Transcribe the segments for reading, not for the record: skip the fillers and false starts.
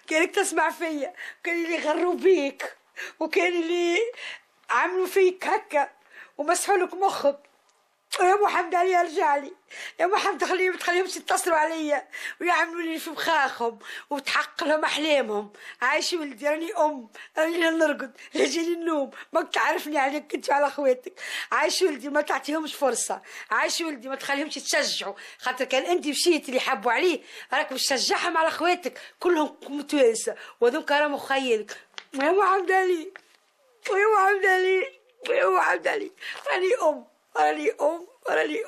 كانك تسمع فيا، كان اللي غروا بيك وكان اللي عملوا فيك هكا ومسحوا لك مخك. يا محمد علي ارجع لي، يا محمد تخليهمش يتصلوا عليا ويعملوا لي في مخاخهم وتحقق لهم احلامهم. عايش ولدي، راني راني نرقد، لا يجيني النوم، ماك تعرفني عليك انت وعلى اخواتك. عايش ولدي، ما تعطيهمش فرصه. عايش ولدي، ما تخليهمش يتشجعوا، خاطر كان انت مشيتي اللي حبوا عليه راك باش تشجعهم على اخواتك كلهم متوانسه وهذوك راهم خيالك. يا محمد علي، ويا محمد علي، ويا محمد علي، راني راني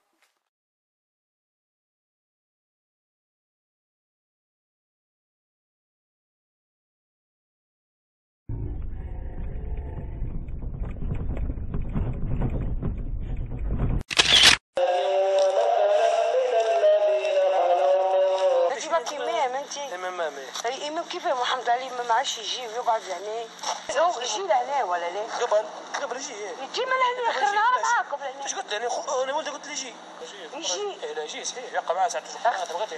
انت امام، انت امام اي امام. كيف يا محمد علي ما عادش يجي ويقعد لهنا؟ هو يجي لهنا ولا لا؟ قبل يجي ما لهنا اخر نهار معاكم لهنا. اش قلت لي؟ انا ولدي قلت لي يجي. لا يجي صحيح، يبقى معاه ساعه بغيتي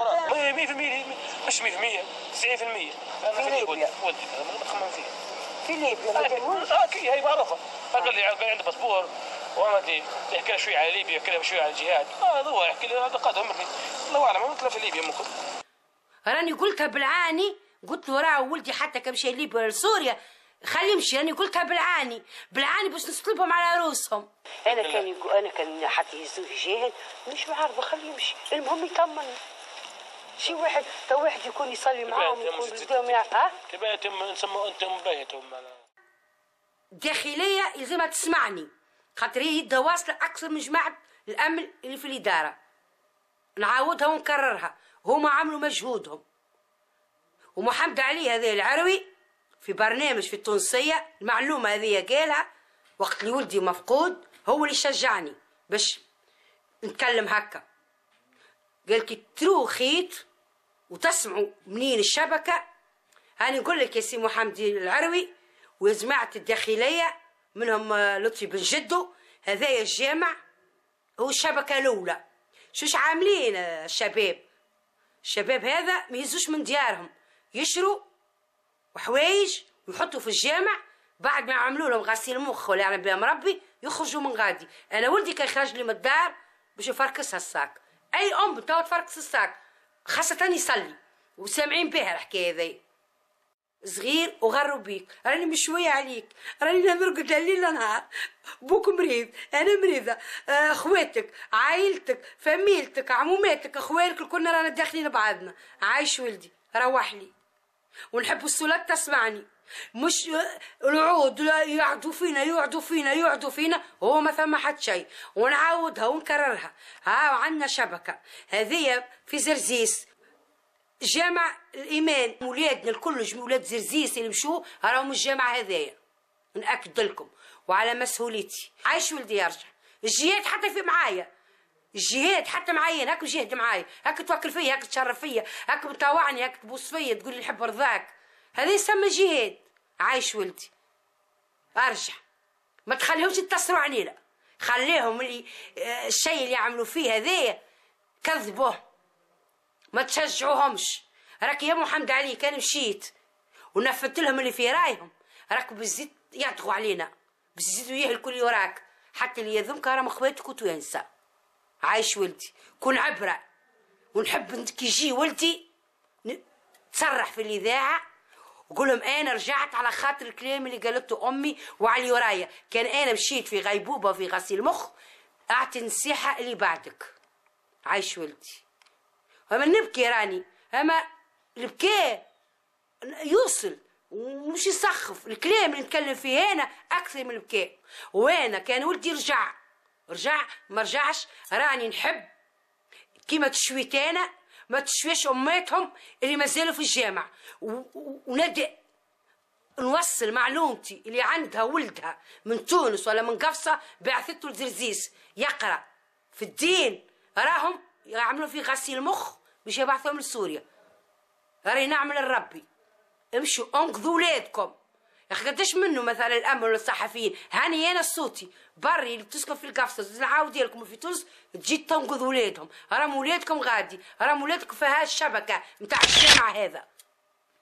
100% مش 100%، 90%. انا في ولدي ما نخمم فيه. في ليبيا ما كانوش؟ هي معروفه. قال لي عنده باسبور وغادي يحكي شويه على ليبيا، يحكي شويه على الجهاد. هو يحكي لي هذا قادم مني. الله اعلم، ممكن في ليبيا ممكن. راني قلتها بالعاني، قلت له راه ولدي حتى كمشي ليبيا ولا سوريا خليه يمشي. راني قلتها بالعاني باش نصلبهم على روسهم. انا كان حتى يهزوه يجاهد مش معارضه، خليه يمشي، المهم يطمن. شي واحد يكون يصلي معاهم يكون يزدهم كيف نسموا انتم باهتهم. الداخليه يلزمها تسمعني، خاطر هي يدها واصله اكثر من جماعه الامن اللي في الاداره. نعاودها ونكررها، هما عملوا مجهودهم. ومحمد علي هذا العروي في برنامج في التونسيه، المعلومه هذه قالها وقت اللي ولدي مفقود، هو اللي شجعني باش نتكلم هكا. قال كي ترو خيط وتسمعوا منين الشبكه، هاني نقول لك يا سي محمد العروي ويا جماعه الداخليه منهم لطفي بن جدو، هذايا الجامع هو الشبكه الاولى. شوش عاملين الشباب هذا ما يهزوش من ديارهم، يشروا وحوايج ويحطوا في الجامع، بعد ما يعملوا لهم غسيل مخ ولا يعلم بهم ربي يخرجوا من غادي. انا ولدي كان خرج لي من الدار باش يفركسها الساك. اي ام توا تفركس الساك خاصه يصلي، وسامعين بها الحكايه هذي. صغير وغروا بيك، راني مش شويه عليك، راني نرقد الليل نهار. بوك مريض، انا مريضه، اخواتك، عائلتك، فاميلتك، عموماتك، اخوالك الكلنا رانا داخلين بعضنا. عايش ولدي، روح لي. ونحب الصلاة تسمعني، مش العود يقعدوا فينا هو ما ثم حد شيء. ونعاودها ونكررها، عندنا شبكه هذه في زرزيس، جامع الايمان، ولادنا الكل ولاد زرزيس اللي مشوا راهم الجامعه هذايا، ناكد لكم وعلى مسؤوليتي. عايش ولدي يرجع. الجهاد حتى في معايا، الجهاد حتى معايا، هاك جهد معايا، هاك توكل فيا، هاك تشرف فيا، هاك مطاوعني، هاك تبوس فيا، تقول لي نحب رضاك، هذا يسمى جهاد. عايش ولدي ارجع، ما تخليهمش يتصلوا علينا، خليهم اللي الشيء اللي يعملوا فيه هذايا كذبوه، ما تشجعوهمش. راك يا محمد علي كان مشيت ونفذت لهم اللي في رايهم، راك بزيد يعطغوا علينا، بزيدوا يهلكوا اللي وراك، حتى اللي يذمك راهم اخواتك وتوانسه. عايش ولدي، كون عبره. ونحب كي يجي ولدي تصرح في الاذاعه وقول لهم انا رجعت على خاطر الكلام اللي قالته امي وعلى اللي ورايا، كان انا مشيت في غيبوبه وفي غسيل مخ، اعطي النصيحه اللي بعدك. عايش ولدي، اما نبكي راني، اما البكاء يوصل ومش يسخف. الكلام اللي نتكلم فيه هنا اكثر من البكاء. وانا كان ولدي رجع ما رجعش، راني نحب كيما تشويت انا ما تشويش اماتهم اللي مازالوا في الجامع. ونبدا نوصل معلومتي اللي عندها ولدها من تونس ولا من قفصه بعثته لزرزيس يقرا في الدين، راهم يعملوا في غسيل مخ باش يبعثوهم لسوريا. راني نعمل لربي، امشوا انقذوا ولادكم. يا اخي قداش منه مثلا الامن ولا الصحفيين، هاني انا صوتي بري اللي بتسكن في القفصه نعاود لكم في تونس تجي تنقذ ولادهم، راهم ولادكم غادي، راهم ولادكم في هالشبكه نتاع الجامعه هذا.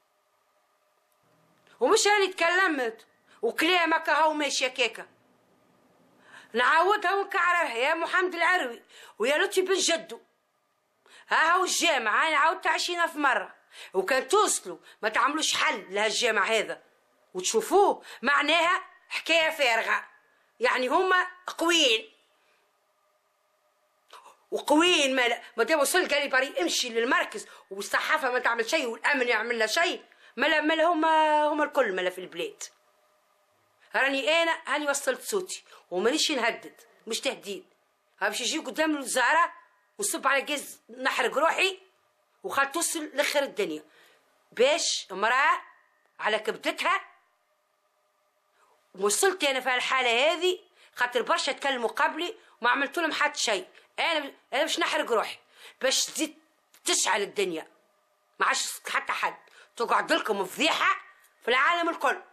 ومش راني تكلمت وكلامك هاو ماشي كيكا. نعاودها ونكعرها يا محمد العروي ويا لطفي بن جدو، ها هو الجامع انا عاودت 20,000 مرة، وكان توصلوا ما تعملوش حل لهالجامع هذا وتشوفوه معناها حكاية فارغة. يعني هما قويين وقويين، ما دام وصل قال لي بري امشي للمركز والصحافة ما تعمل شيء والامن يعمل لها شيء، ملا هما الكل ملا في البلاد. راني انا هاني وصلت صوتي ومانيش نهدد، مش تهديد، باش يجي قدام الوزاره ونصب على جاز نحرق روحي وخال توصل لاخر الدنيا باش امراه على كبدتها. وصلت انا في الحاله هذه خاطر برشا تكلموا قبلي وما عملت لهم حتى شيء. انا باش نحرق روحي باش تزيد تشعل الدنيا، ما عادش حتى حد تقعد لكم فضيحه في العالم الكل.